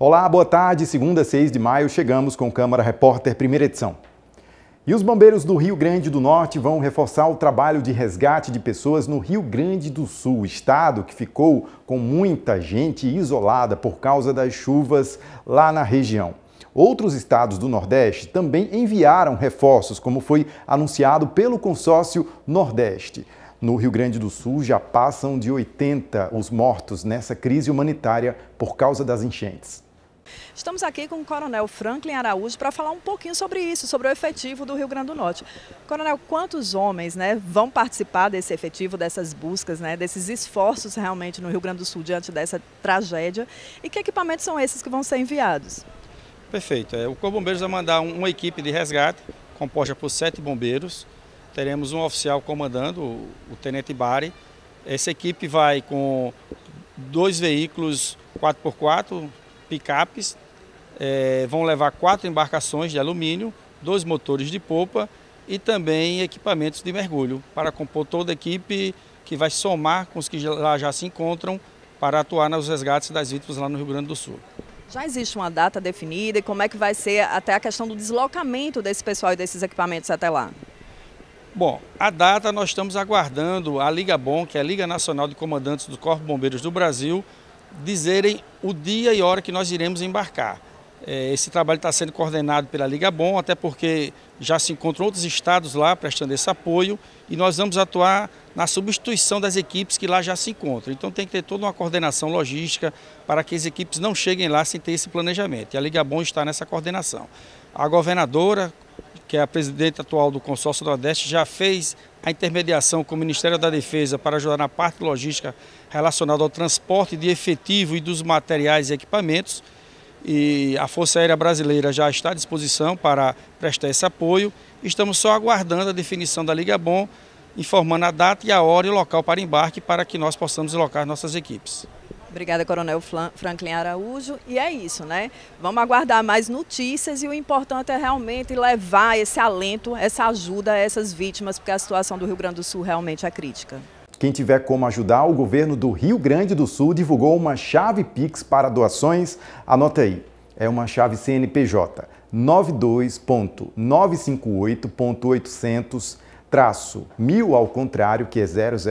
Olá, boa tarde. Segunda, 6 de maio, chegamos com Câmara Repórter, primeira edição. E os bombeiros do Rio Grande do Norte vão reforçar o trabalho de resgate de pessoas no Rio Grande do Sul, estado que ficou com muita gente isolada por causa das chuvas lá na região. Outros estados do Nordeste também enviaram reforços, como foi anunciado pelo consórcio Nordeste. No Rio Grande do Sul já passam de 80 os mortos nessa crise humanitária por causa das enchentes. Estamos aqui com o Coronel Franklin Araújo para falar um pouquinho sobre isso, sobre o efetivo do Rio Grande do Norte. Coronel, quantos homens vão participar desse efetivo, dessas buscas, desses esforços realmente no Rio Grande do Sul diante dessa tragédia? E que equipamentos são esses que vão ser enviados? Perfeito. O Corpo de Bombeiros vai mandar uma equipe de resgate composta por 7 bombeiros. Teremos um oficial comandando, o Tenente Bari. Essa equipe vai com 2 veículos 4x4, picapes, vão levar 4 embarcações de alumínio, 2 motores de popa e também equipamentos de mergulho para compor toda a equipe que vai somar com os que lá já se encontram para atuar nos resgates das vítimas lá no Rio Grande do Sul. Já existe uma data definida e como é que vai ser até a questão do deslocamento desse pessoal e desses equipamentos até lá? Bom, a data nós estamos aguardando a Ligabom, que é a Liga Nacional de Comandantes do Corpo de Bombeiros do Brasil, dizerem o dia e hora que nós iremos embarcar. Esse trabalho está sendo coordenado pela Ligabom, até porque já se encontram outros estados lá prestando esse apoio e nós vamos atuar na substituição das equipes que lá já se encontram. Então tem que ter toda uma coordenação logística para que as equipes não cheguem lá sem ter esse planejamento. E a Ligabom está nessa coordenação. A governadora, que é a presidente atual do Consórcio Nordeste, já fez a intermediação com o Ministério da Defesa para ajudar na parte logística relacionada ao transporte de efetivo e dos materiais e equipamentos. E a Força Aérea Brasileira já está à disposição para prestar esse apoio. Estamos só aguardando a definição da Ligabom, informando a data e a hora e o local para embarque para que nós possamos deslocar nossas equipes. Obrigada, Coronel Franklin Araújo. E é isso, Vamos aguardar mais notícias e o importante é realmente levar esse alento, essa ajuda a essas vítimas, porque a situação do Rio Grande do Sul realmente é crítica. Quem tiver como ajudar, o governo do Rio Grande do Sul divulgou uma chave Pix para doações. Anota aí, é uma chave CNPJ 92.958.800-1000 ao contrário, que é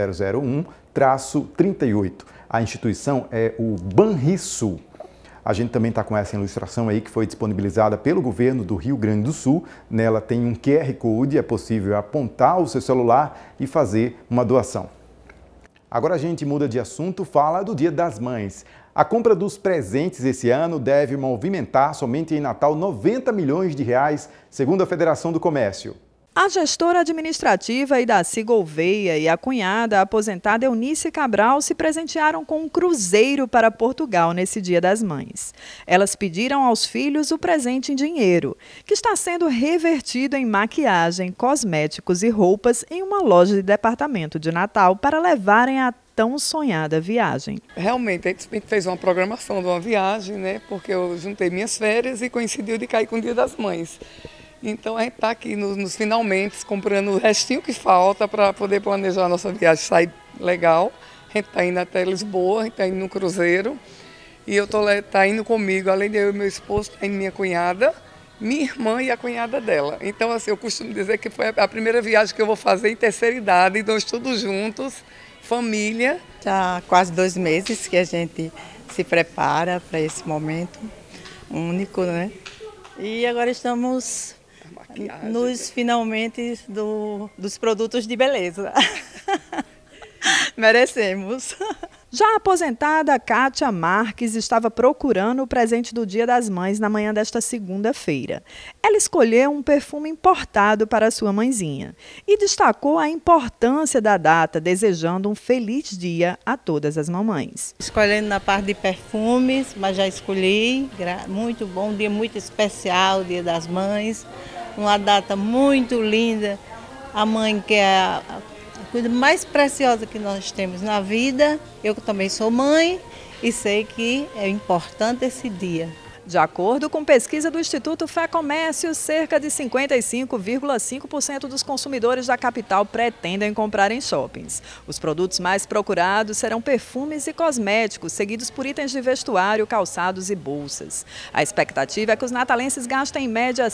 0001-38. A instituição é o Banrisul. A gente também está com essa ilustração aí que foi disponibilizada pelo governo do Rio Grande do Sul. Nela tem um QR Code, é possível apontar o seu celular e fazer uma doação. Agora a gente muda de assunto, fala do Dia das Mães. A compra dos presentes esse ano deve movimentar somente em Natal 90 milhões de reais, segundo a Federação do Comércio. A gestora administrativa Idaci Gouveia e a cunhada, a aposentada Eunice Cabral, se presentearam com um cruzeiro para Portugal nesse Dia das Mães. Elas pediram aos filhos o presente em dinheiro, que está sendo revertido em maquiagem, cosméticos e roupas em uma loja de departamento de Natal para levarem a tão sonhada viagem. Realmente, a gente fez uma programação de uma viagem, porque eu juntei minhas férias e coincidiu de cair com o Dia das Mães. Então a gente está aqui nos finalmente comprando o restinho que falta para poder planejar a nossa viagem sair legal. A gente está indo até Lisboa, a gente está indo no cruzeiro e eu tá indo comigo, além de eu e meu esposo, está indo minha cunhada, minha irmã e a cunhada dela. Então assim, eu costumo dizer que foi a primeira viagem que eu vou fazer em terceira idade, então todos juntos, família. Já há quase 2 meses que a gente se prepara para esse momento único, E agora estamos nos finalmente dos produtos de beleza. Merecemos. Já a aposentada Kátia Marques estava procurando o presente do Dia das Mães na manhã desta segunda-feira. Ela escolheu um perfume importado para sua mãezinha e destacou a importância da data, desejando um feliz dia a todas as mamães. Escolhendo na parte de perfumes, mas já escolhi. Muito bom, um dia muito especial, Dia das Mães. Uma data muito linda. A mãe que é a coisa mais preciosa que nós temos na vida. Eu também sou mãe e sei que é importante esse dia. De acordo com pesquisa do Instituto Fé Comércio, cerca de 55,5% dos consumidores da capital pretendem comprar em shoppings. Os produtos mais procurados serão perfumes e cosméticos, seguidos por itens de vestuário, calçados e bolsas. A expectativa é que os natalenses gastem em média R$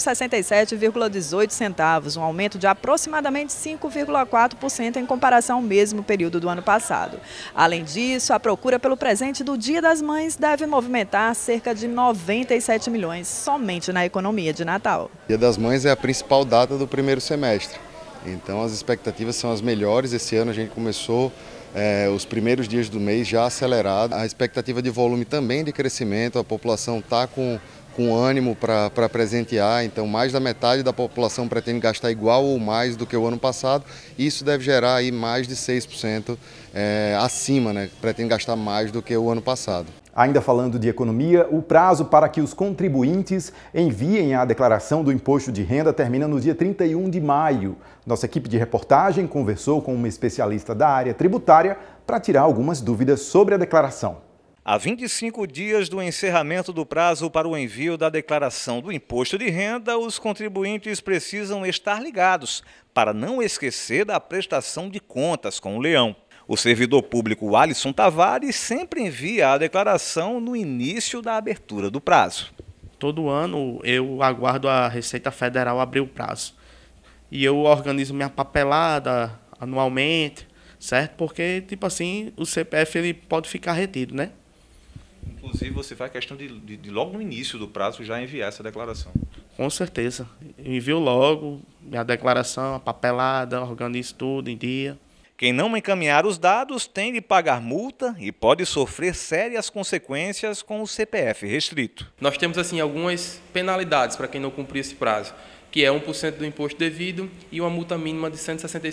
167,18 centavos, um aumento de aproximadamente 5,4% em comparação ao mesmo período do ano passado. Além disso, a procura pelo presente do Dia das Mães deve movimentar cerca de 97 milhões somente na economia de Natal. Dia das Mães é a principal data do primeiro semestre, então as expectativas são as melhores. Esse ano a gente começou os primeiros dias do mês já acelerado, a expectativa de volume também de crescimento, a população está com ânimo para presentear, então mais da metade da população pretende gastar igual ou mais do que o ano passado, e isso deve gerar aí mais de 6% acima, né? Pretende gastar mais do que o ano passado. Ainda falando de economia, o prazo para que os contribuintes enviem a declaração do imposto de renda termina no dia 31 de maio. Nossa equipe de reportagem conversou com uma especialista da área tributária para tirar algumas dúvidas sobre a declaração. Há 25 dias do encerramento do prazo para o envio da declaração do imposto de renda, os contribuintes precisam estar ligados para não esquecer da prestação de contas com o Leão. O servidor público Alisson Tavares sempre envia a declaração no início da abertura do prazo. Todo ano eu aguardo a Receita Federal abrir o prazo. E eu organizo minha papelada anualmente, certo? Porque, tipo assim, o CPF ele pode ficar retido, né? Inclusive, você faz questão de logo no início do prazo já enviar essa declaração. Com certeza. Eu envio logo minha declaração, a papelada, organizo tudo em dia. Quem não encaminhar os dados tem de pagar multa e pode sofrer sérias consequências com o CPF restrito. Nós temos assim algumas penalidades para quem não cumprir esse prazo, que é 1% do imposto devido e uma multa mínima de R$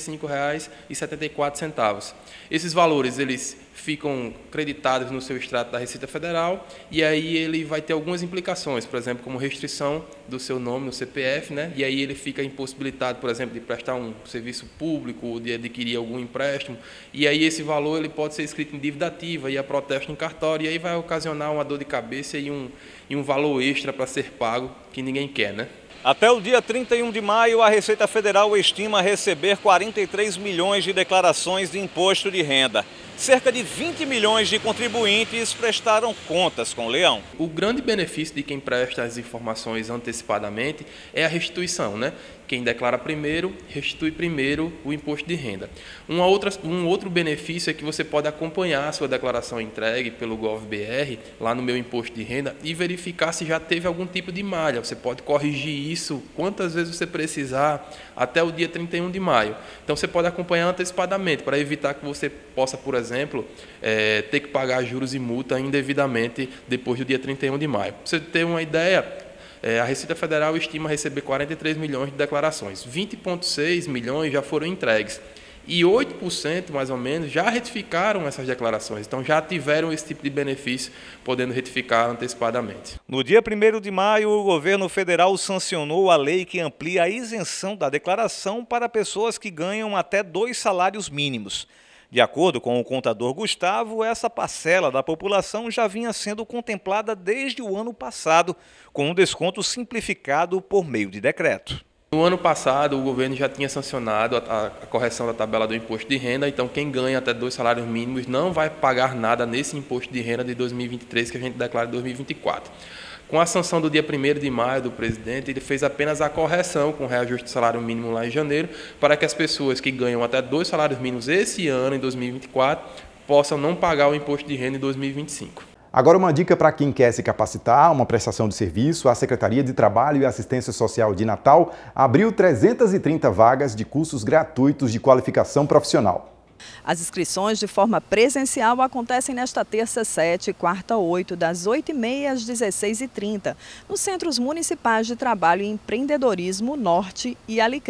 165,74. Esses valores eles ficam creditados no seu extrato da Receita Federal e aí ele vai ter algumas implicações, por exemplo, como restrição do seu nome no CPF, né? E aí ele fica impossibilitado, por exemplo, de prestar um serviço público ou de adquirir algum empréstimo. E aí esse valor ele pode ser escrito em dívida ativa e a protesto em cartório, e aí vai ocasionar uma dor de cabeça e um valor extra para ser pago que ninguém quer, né? Até o dia 31 de maio, a Receita Federal estima receber 43 milhões de declarações de imposto de renda. Cerca de 20 milhões de contribuintes prestaram contas com o Leão. O grande benefício de quem presta as informações antecipadamente é a restituição, né? Quem declara primeiro, restitui primeiro o imposto de renda. Um outro benefício é que você pode acompanhar a sua declaração entregue pelo GovBR, lá no Meu Imposto de Renda, e verificar se já teve algum tipo de malha. Você pode corrigir isso quantas vezes você precisar até o dia 31 de maio. Então você pode acompanhar antecipadamente, para evitar que você possa, por exemplo, ter que pagar juros e multa indevidamente depois do dia 31 de maio. Para você ter uma ideia, a Receita Federal estima receber 43 milhões de declarações. 20,6 milhões já foram entregues. E 8%, mais ou menos, já retificaram essas declarações. Então, já tiveram esse tipo de benefício, podendo retificar antecipadamente. No dia 1º de maio, o governo federal sancionou a lei que amplia a isenção da declaração para pessoas que ganham até 2 salários mínimos. De acordo com o contador Gustavo, essa parcela da população já vinha sendo contemplada desde o ano passado, com um desconto simplificado por meio de decreto. No ano passado, o governo já tinha sancionado a correção da tabela do imposto de renda, então quem ganha até 2 salários mínimos não vai pagar nada nesse imposto de renda de 2023 que a gente declara em 2024. Com a sanção do dia 1º de maio do presidente, ele fez apenas a correção com o reajuste do salário mínimo lá em janeiro, para que as pessoas que ganham até 2 salários mínimos esse ano, em 2024, possam não pagar o imposto de renda em 2025. Agora uma dica para quem quer se capacitar, uma prestação de serviço. A Secretaria de Trabalho e Assistência Social de Natal abriu 330 vagas de cursos gratuitos de qualificação profissional. As inscrições de forma presencial acontecem nesta terça 7 e quarta 8, das 8h30 às 16h30, nos Centros Municipais de Trabalho e Empreendedorismo Norte e Alecrim.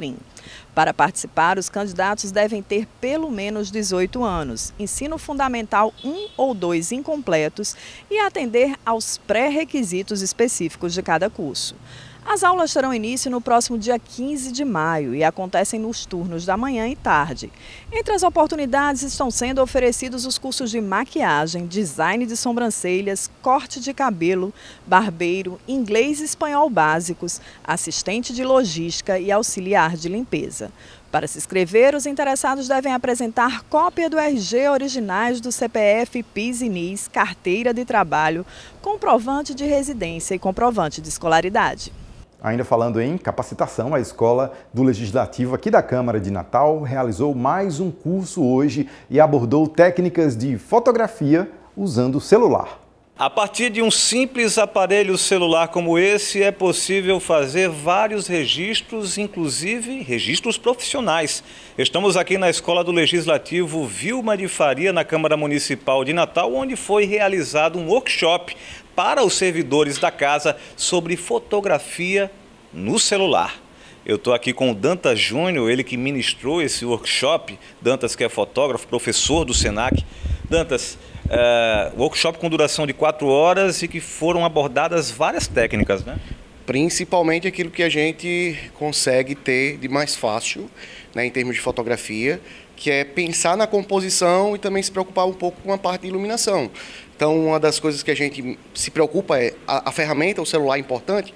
Para participar, os candidatos devem ter pelo menos 18 anos, ensino fundamental 1 ou 2 incompletos e atender aos pré-requisitos específicos de cada curso. As aulas terão início no próximo dia 15 de maio e acontecem nos turnos da manhã e tarde. Entre as oportunidades estão sendo oferecidos os cursos de maquiagem, design de sobrancelhas, corte de cabelo, barbeiro, inglês e espanhol básicos, assistente de logística e auxiliar de limpeza. Para se inscrever, os interessados devem apresentar cópia do RG originais do CPF, PIS e NIS, carteira de trabalho, comprovante de residência e comprovante de escolaridade. Ainda falando em capacitação, a Escola do Legislativo aqui da Câmara de Natal realizou mais um curso hoje e abordou técnicas de fotografia usando o celular. A partir de um simples aparelho celular como esse, é possível fazer vários registros, inclusive registros profissionais. Estamos aqui na Escola do Legislativo Vilma de Faria, na Câmara Municipal de Natal, onde foi realizado um workshop para os servidores da casa sobre fotografia no celular. Eu estou aqui com o Dantas Júnior, ele que ministrou esse workshop. Dantas, que é fotógrafo, professor do Senac. Dantas, workshop com duração de 4 horas e que foram abordadas várias técnicas, né? Principalmente aquilo que a gente consegue ter de mais fácil, né, em termos de fotografia, que é pensar na composição e também se preocupar um pouco com a parte de iluminação. Então, uma das coisas que a gente se preocupa é a ferramenta, o celular importante,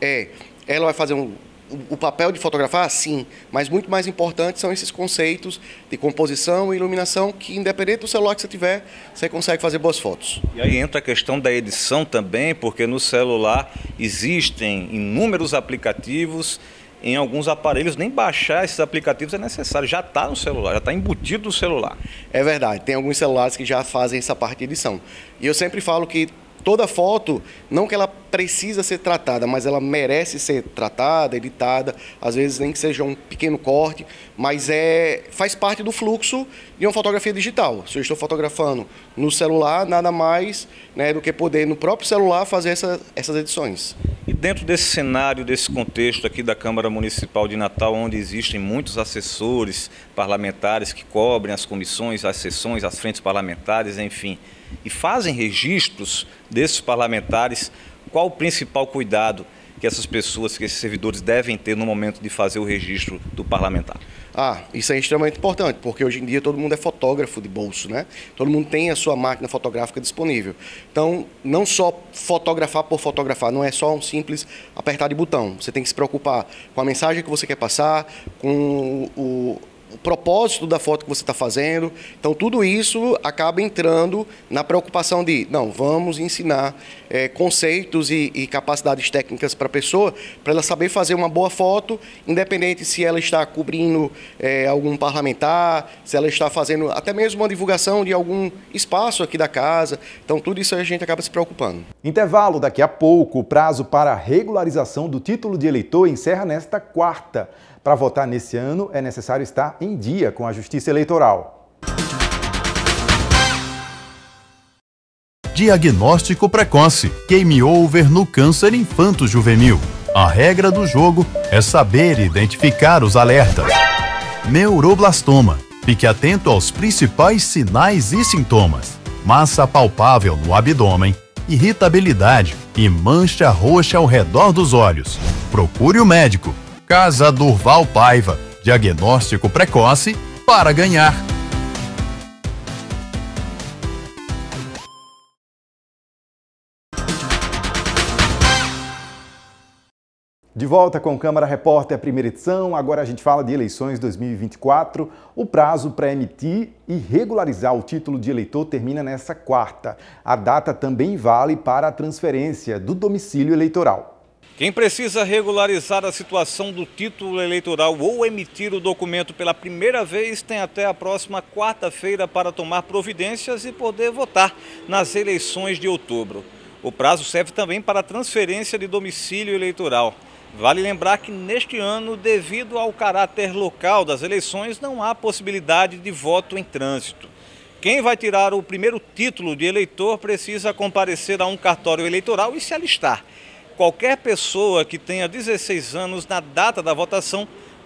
ela vai fazer o papel de fotografar, sim, mas muito mais importante são esses conceitos de composição e iluminação que, independente do celular que você tiver, você consegue fazer boas fotos. E aí entra a questão da edição também, porque no celular existem inúmeros aplicativos. Em alguns aparelhos, nem baixar esses aplicativos é necessário, já está no celular, já está embutido no celular. É verdade, tem alguns celulares que já fazem essa parte de edição. E eu sempre falo que toda foto, não que ela precisa ser tratada, mas ela merece ser tratada, editada, às vezes nem que seja um pequeno corte, mas faz parte do fluxo de uma fotografia digital. Se eu estou fotografando no celular, nada mais, né, do que poder no próprio celular fazer essas edições. E dentro desse cenário, desse contexto aqui da Câmara Municipal de Natal, onde existem muitos assessores parlamentares que cobrem as comissões, as sessões, as frentes parlamentares, enfim, e fazem registros desses parlamentares, qual o principal cuidado que essas pessoas, que esses servidores devem ter no momento de fazer o registro do parlamentar? Isso é extremamente importante, porque hoje em dia todo mundo é fotógrafo de bolso, né? Todo mundo tem a sua máquina fotográfica disponível. Então, não só fotografar por fotografar, não é só um simples apertar de botão. Você tem que se preocupar com a mensagem que você quer passar, com o propósito da foto que você está fazendo. Então, tudo isso acaba entrando na preocupação de, não, vamos ensinar conceitos e capacidades técnicas para a pessoa, para ela saber fazer uma boa foto, independente se ela está cobrindo algum parlamentar, se ela está fazendo até mesmo uma divulgação de algum espaço aqui da casa. Então, tudo isso a gente acaba se preocupando. Intervalo, daqui a pouco. O prazo para a regularização do título de eleitor encerra nesta quarta. Para votar nesse ano, é necessário estar em dia com a Justiça Eleitoral. Diagnóstico precoce. Game over no câncer infanto-juvenil. A regra do jogo é saber identificar os alertas. Neuroblastoma. Fique atento aos principais sinais e sintomas. Massa palpável no abdômen, irritabilidade e mancha roxa ao redor dos olhos. Procure o médico. Casa Durval Paiva. Diagnóstico precoce para ganhar. De volta com Câmara Repórter, primeira edição. Agora a gente fala de eleições 2024. O prazo para emitir e regularizar o título de eleitor termina nesta quarta. A data também vale para a transferência do domicílio eleitoral. Quem precisa regularizar a situação do título eleitoral ou emitir o documento pela primeira vez tem até a próxima quarta-feira para tomar providências e poder votar nas eleições de outubro. O prazo serve também para a transferência de domicílio eleitoral. Vale lembrar que neste ano, devido ao caráter local das eleições, não há possibilidade de voto em trânsito. Quem vai tirar o primeiro título de eleitor precisa comparecer a um cartório eleitoral e se alistar. Qualquer pessoa que tenha 16 anos na data da votação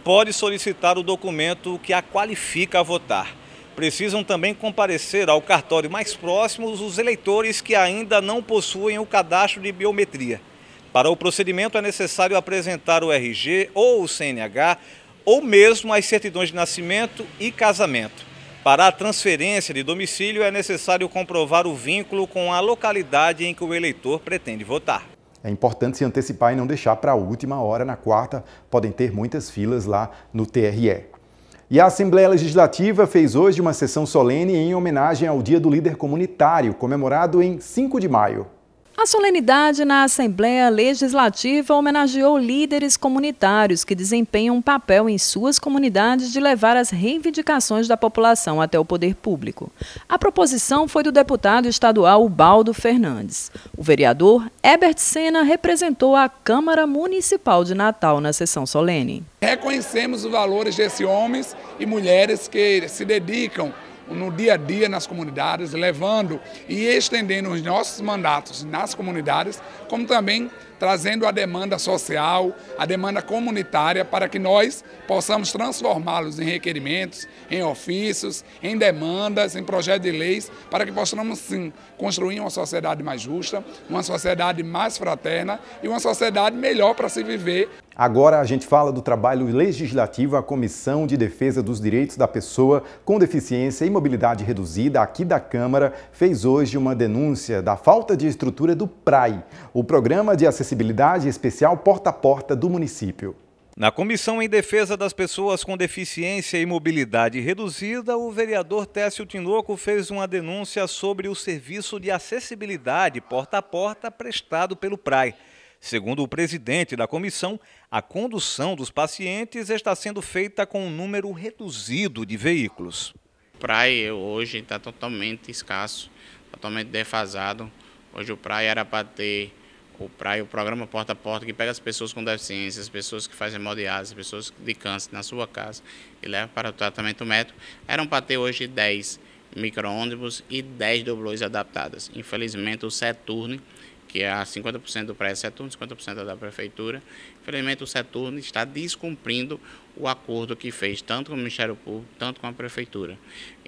pode solicitar o documento que a qualifica a votar. Precisam também comparecer ao cartório mais próximo os eleitores que ainda não possuem o cadastro de biometria. Para o procedimento é necessário apresentar o RG ou o CNH ou mesmo as certidões de nascimento e casamento. Para a transferência de domicílio é necessário comprovar o vínculo com a localidade em que o eleitor pretende votar. É importante se antecipar e não deixar para a última hora. Na quarta, podem ter muitas filas lá no TRE. E a Assembleia Legislativa fez hoje uma sessão solene em homenagem ao Dia do Líder Comunitário, comemorado em 5 de maio. A solenidade na Assembleia Legislativa homenageou líderes comunitários que desempenham um papel em suas comunidades de levar as reivindicações da população até o poder público. A proposição foi do deputado estadual Ubaldo Fernandes. O vereador Herbert Sena representou a Câmara Municipal de Natal na sessão solene. Reconhecemos os valores desses homens e mulheres que se dedicam no dia a dia nas comunidades, levando e estendendo os nossos mandatos nas comunidades, como também trazendo a demanda social, a demanda comunitária, para que nós possamos transformá-los em requerimentos, em ofícios, em demandas, em projetos de leis, para que possamos, sim, construir uma sociedade mais justa, uma sociedade mais fraterna e uma sociedade melhor para se viver. Agora a gente fala do trabalho legislativo. A Comissão de Defesa dos Direitos da Pessoa com Deficiência e Mobilidade Reduzida, aqui da Câmara, fez hoje uma denúncia da falta de estrutura do PRAE, o Programa de Acessibilidade Especial Porta a Porta do município. Na Comissão em Defesa das Pessoas com Deficiência e Mobilidade Reduzida, o vereador Técio Tinoco fez uma denúncia sobre o serviço de acessibilidade porta a porta prestado pelo PRAE. Segundo o presidente da comissão, a condução dos pacientes está sendo feita com um número reduzido de veículos. O PRAE hoje está totalmente escasso, totalmente defasado. Hoje o PRAE era para ter o programa Porta a Porta, que pega as pessoas com deficiência, as pessoas que fazem hemodiálise, as pessoas de câncer na sua casa e leva para o tratamento médico. Eram para ter hoje 10 micro-ônibus e 10 doblôs adaptadas. Infelizmente o Seturne, que é 50% do PRAE Seturno, 50% da prefeitura. Infelizmente o Seturno está descumprindo o acordo que fez tanto com o Ministério Público, tanto com a prefeitura.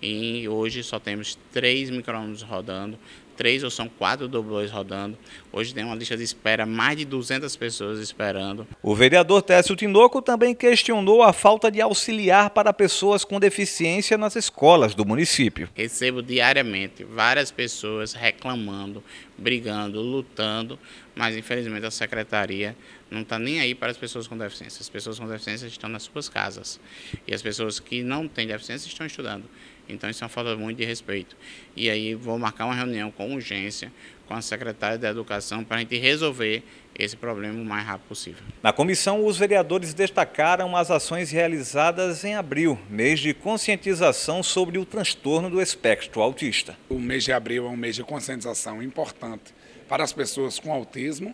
E hoje só temos 3 micro-ônibus rodando, 3 ou são 4 doblôs rodando. Hoje tem uma lista de espera, mais de 200 pessoas esperando. O vereador Técio Tinoco também questionou a falta de auxiliar para pessoas com deficiência nas escolas do município. Recebo diariamente várias pessoas reclamando, brigando, lutando, mas infelizmente a secretaria não está nem aí para as pessoas com deficiência. As pessoas com deficiência estão nas suas casas e as pessoas que não têm deficiência estão estudando. Então isso é uma falta muito de respeito. E aí vou marcar uma reunião com urgência com a secretária da Educação para a gente resolver esse problema o mais rápido possível. Na comissão, os vereadores destacaram as ações realizadas em abril, mês de conscientização sobre o transtorno do espectro autista. O mês de abril é um mês de conscientização importante para as pessoas com autismo.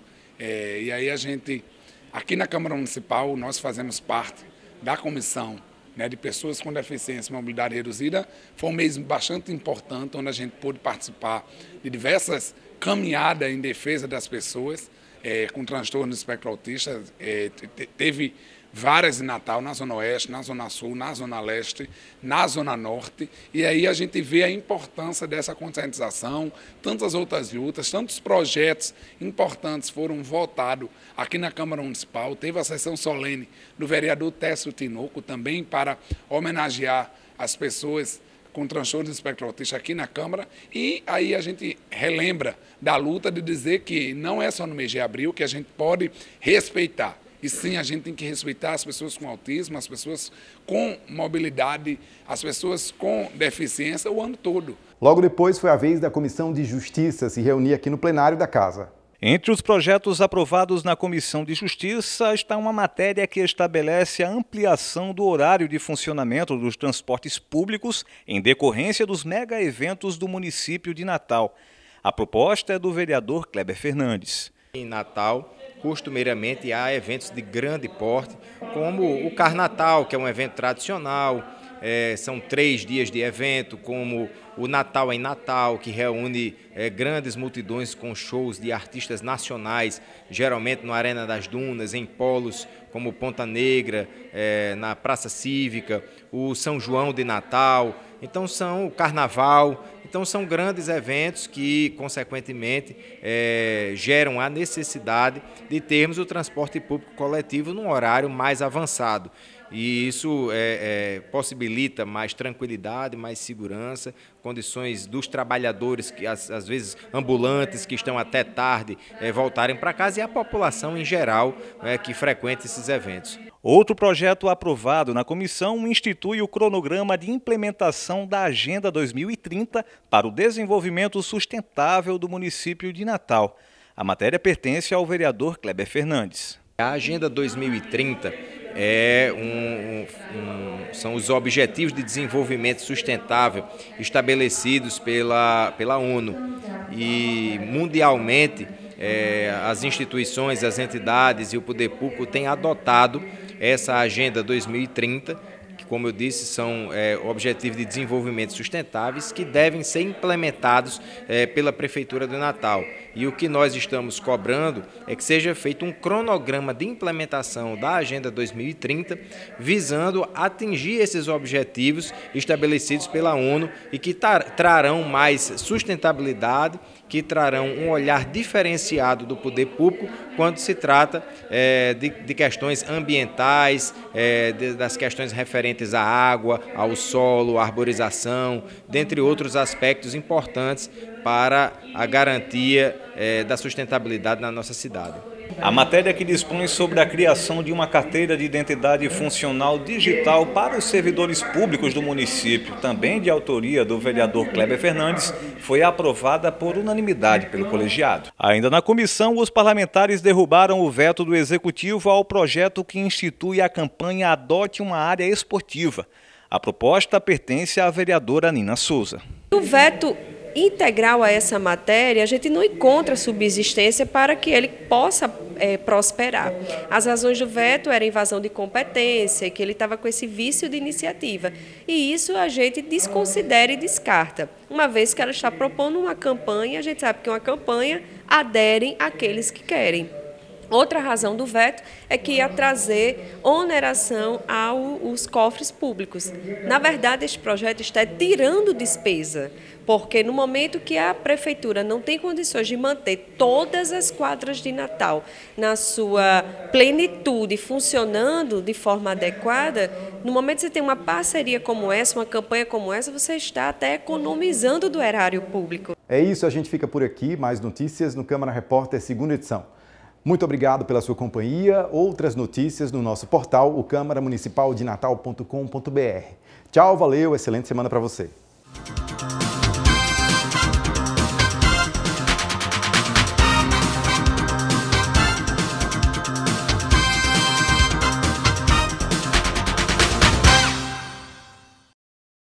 E aí a gente, aqui na Câmara Municipal, nós fazemos parte da comissão, né, de pessoas com deficiência e mobilidade reduzida. Foi um mês bastante importante, onde a gente pôde participar de diversas caminhadas em defesa das pessoas com transtorno do espectro autista. Teve várias em Natal, na Zona Oeste, na Zona Sul, na Zona Leste, na Zona Norte. E aí a gente vê a importância dessa conscientização, tantas outras lutas, tantos projetos importantes foram votados aqui na Câmara Municipal. Teve a sessão solene do vereador Técio Tinoco também para homenagear as pessoas com transtorno do espectro autista aqui na Câmara. E aí a gente relembra da luta de dizer que não é só no mês de abril que a gente pode respeitar. E sim, a gente tem que respeitar as pessoas com autismo, as pessoas com mobilidade, as pessoas com deficiência o ano todo. Logo depois foi a vez da Comissão de Justiça se reunir aqui no plenário da Casa. Entre os projetos aprovados na Comissão de Justiça está uma matéria que estabelece a ampliação do horário de funcionamento dos transportes públicos em decorrência dos mega-eventos do município de Natal. A proposta é do vereador Kleber Fernandes. Em Natal, costumeiramente há eventos de grande porte, como o Carnatal, que é um evento tradicional, são 3 dias de evento, como o Natal em Natal, que reúne grandes multidões com shows de artistas nacionais, geralmente no Arena das Dunas, em polos como Ponta Negra, na Praça Cívica, o São João de Natal, então o Carnaval. Então são grandes eventos que, consequentemente, geram a necessidade de termos o transporte público coletivo num horário mais avançado. E isso possibilita mais tranquilidade, mais segurança, condições dos trabalhadores, que às vezes ambulantes, que estão até tarde, voltarem para casa, e a população em geral que frequenta esses eventos. Outro projeto aprovado na comissão institui o cronograma de implementação da Agenda 2030 para o desenvolvimento sustentável do município de Natal. A matéria pertence ao vereador Kleber Fernandes. A Agenda 2030 são os Objetivos de Desenvolvimento Sustentável estabelecidos pela ONU. E mundialmente as instituições, as entidades e o poder público têm adotado essa Agenda 2030, que, como eu disse, são objetivos de desenvolvimento sustentáveis que devem ser implementados pela Prefeitura de Natal. E o que nós estamos cobrando é que seja feito um cronograma de implementação da Agenda 2030, visando atingir esses objetivos estabelecidos pela ONU e que trarão mais sustentabilidade, que trarão um olhar diferenciado do poder público quando se trata de questões ambientais, das questões referentes à água, ao solo, à arborização, dentre outros aspectos importantes para a garantia da sustentabilidade na nossa cidade. A matéria que dispõe sobre a criação de uma carteira de identidade funcional digital para os servidores públicos do município, também de autoria do vereador Kleber Fernandes, foi aprovada por unanimidade pelo colegiado. Ainda na comissão, os parlamentares derrubaram o veto do Executivo ao projeto que institui a campanha Adote uma Área Esportiva. A proposta pertence à vereadora Nina Souza. O veto integral a essa matéria, a gente não encontra subsistência para que ele possa prosperar. As razões do veto eram invasão de competência, que ele estava com esse vício de iniciativa. E isso a gente desconsidera e descarta. Uma vez que ela está propondo uma campanha, a gente sabe que uma campanha aderem àqueles que querem. Outra razão do veto é que ia trazer oneração aos cofres públicos. Na verdade, este projeto está tirando despesa, porque no momento que a Prefeitura não tem condições de manter todas as quadras de Natal na sua plenitude, funcionando de forma adequada, no momento que você tem uma parceria como essa, uma campanha como essa, você está até economizando do erário público. É isso, a gente fica por aqui. Mais notícias no Câmara Repórter, segunda edição. Muito obrigado pela sua companhia. Outras notícias no nosso portal, o câmaramunicipaldinatal.com.br. Tchau, valeu, excelente semana para você.